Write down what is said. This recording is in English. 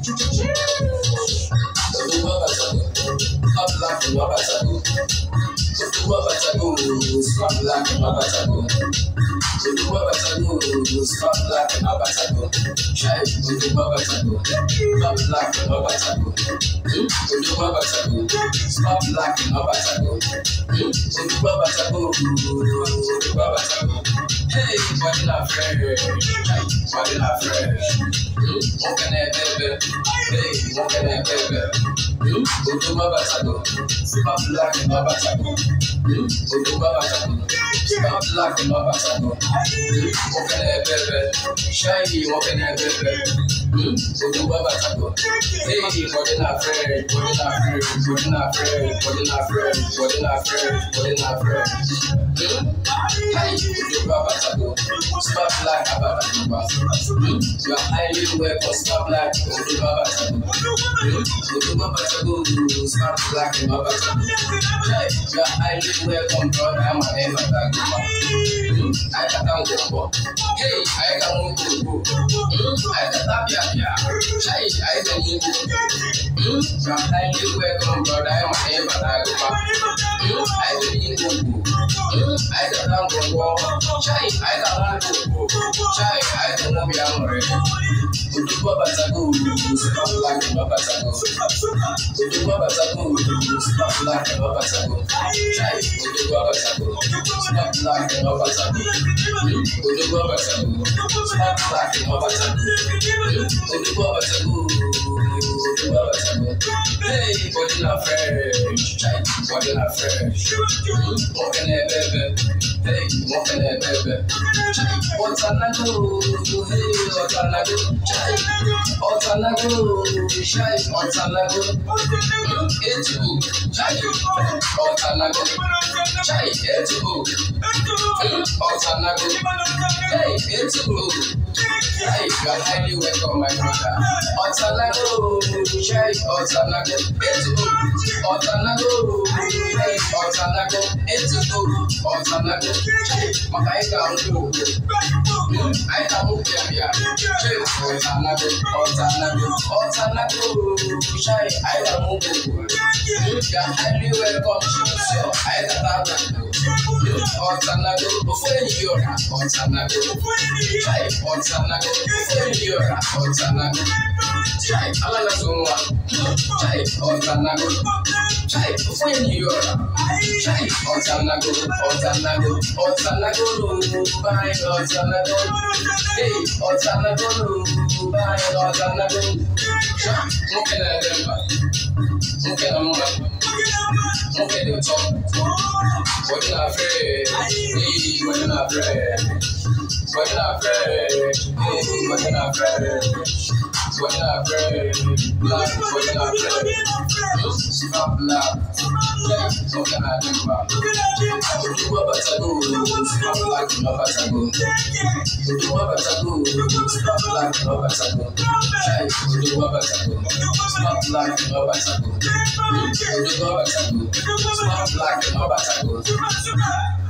Stop like a batago. Stop like a batago. Try to do batago. Stop like a batago. Stop like a batago. Hey, body not fresh. Body not fresh. Walking that baby. Hey, walking that baby. Stop like a batago. Stop like a batago. Walking that baby. Shiny walking that baby. Hey, body not fresh. Body not fresh. Body not fresh. Body not fresh. Body not fresh. Body not fresh. Hey, stop like a batago. You are highly welcome. Stop like a batago. Stop like a batago. Hey, you are highly welcome, brother. I'm a name of I got down the book. Hey, I got one to go. I got that, yeah. Hey, I got you. You are highly welcome, brother. I'm a name of I got you. I got down the wall. Chai, I got one to go. Chai, I don't know me. I'm ready. Stop like a batago. Stop like a batago. Chai, stop like a batago. Stop like a batago. Hey, body not fresh. Chai, body not fresh. Walking that baby. Hey, walking that baby. Chai, what's on the go? Hey, what's on the go? Chai, what's on the go? Chai, what's on the go? It's you. Chai, what's on the go? Chai, it's you. What's on the go? Hey, it's you. Hey, you are highly welcome, my brother. What's on the go? Chai, what's on the go? It's you. What's on the go? Hey, what's on the go? It's you. What's on the go? Chai, I can't do. I can't move here. Chai, what's on the go? What's on the go? What's on the go? Chai, I can't move. You are highly welcome, so I can't do. What's on the go? Before you are what's on the go? Chai, what's on the go? Before you are what's on the go? Chai, I'm not so Chai, what's on the go? Chai, before you are Chai, what's on the go? What's on the go? What's on the go? Bye, what's on the go? Hey, what's on the go? Bye, what's on the go? Chai, look at them. Look at them. Look at the top. What you afraid? Hey, what you afraid? What you afraid? Hey, what you afraid? What you afraid? What you afraid? Stop laughing. What can I do about it? Stop like a batago. Stop like a batago. Stop like a batago. Stop like a batago.